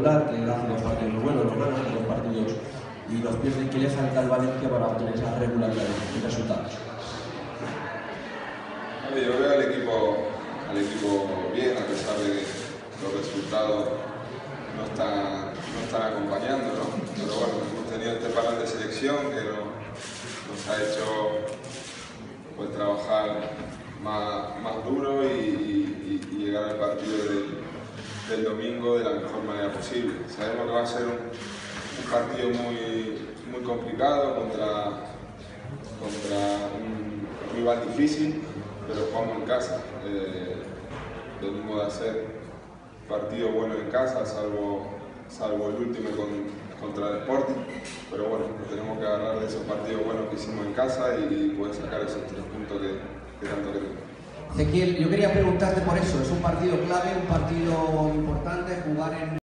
regular, que hace dos partidos muy buenos, los buenos, dos partidos y los pierde. ¿Qué le falta al Valencia para obtener esa regularidad de resultados? Yo veo al equipo bien, a pesar de que los resultados no están acompañando, ¿no? Pero bueno, hemos tenido este parón de selección que nos ha hecho pues trabajar más duro y llegar al partido del domingo de la mejor manera posible. Sabemos que va a ser un partido muy complicado contra un rival difícil, pero jugamos en casa. Venimos de hacer partidos buenos en casa, salvo el último contra el Sporting, pero bueno, tenemos que agarrar de esos partidos buenos que hicimos en casa y poder sacar esos 3 puntos que tanto queremos. Ezequiel, yo quería preguntarte por eso, es un partido clave, un partido importante, jugar en